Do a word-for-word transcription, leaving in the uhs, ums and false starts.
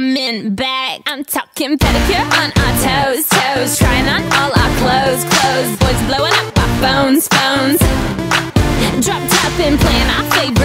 coming back. I'm talking pedicure on our toes, toes. Trying on all our clothes, clothes. Boys blowing up our phones, phones. Drop top and playing our favorite